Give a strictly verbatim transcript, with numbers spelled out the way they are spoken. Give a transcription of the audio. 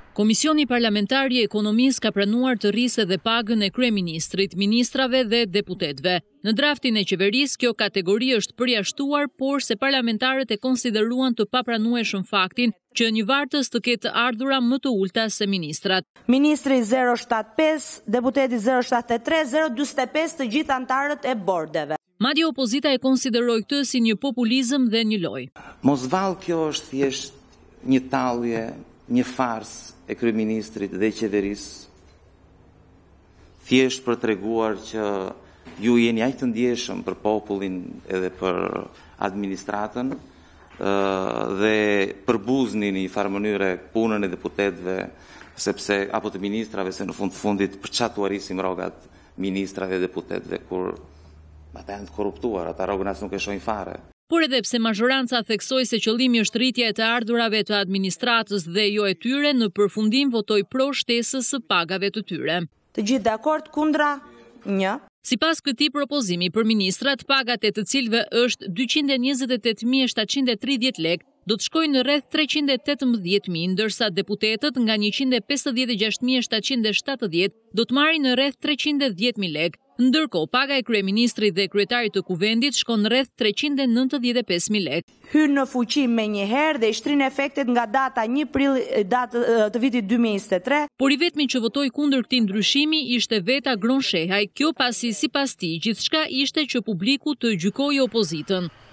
Komisioni Parlamentar i Ekonomisë ka pranuar të rrisë edhe pagën e kryeministrit, ministrave dhe deputetëve. Në draftin e qeverisë kjo kategori është përjashtuar, por se parlamentarët e konsideruan të papranueshëm faktin që një vartës të ketë ardhura më të ulta se ministrat. Ministri zero shtatëdhjetë e pesë, deputeti zero shtatëdhjetë e tre, zero njëzet e pesë të gjithë antarët e bordeve. Madje opozita e konsideroi këtë si një populizëm dhe një lojë. Mos vallë kjo është thjesht një tallje, një farsë e kryeministrit dhe qeverisë, thjesht për treguar që ju jeni aq të ndjeshëm për popullin edhe për administratën dhe përbuzni në një farë mënyre punën e deputetëve sepse apo të ministrave, se në fund fundit për çfarë tu arrisim rrogat ministrave dhe deputetëve kur ata janë të korruptuar, ata rrogën as nuk e shohin fare. Por edhe pse mazhoranca theksoi se qëllimi është rritja e të ardhurave të administratës dhe jo e tyre, në përfundim votoi pro shtesës së pagave të tyre. Të gjithë dakord, kundra një. Sipas këtij propozimi për ministrat, pagat e të cilëve është dyqind e njëzet e tetë mijë e shtatëqind e tridhjetë lekë do të shkojnë në rreth treqind e tetëmbëdhjetë mijë, ndërsa deputetët nga njëqind e pesëdhjetë e gjashtë mijë e shtatëqind e shtatëdhjetë do të marrin në rreth treqind e dhjetë mijë lekë. Ndërkohë, paga e kryeministrit dhe kryetarit të kuvendit shkon në rreth treqind e nëntëdhjetë e pesë mijë lekë. Hyn në fuqi me një herë dhe i shtrin efektet nga data një prill datë të vitit dy mijë e njëzet e tre. Por i vetmi që votoi kundër këtij ndryshimi ishte Veta Gronshehaj, kjo pasi sipas tij gjithçka ishte që publiku të gjykojë opozitën.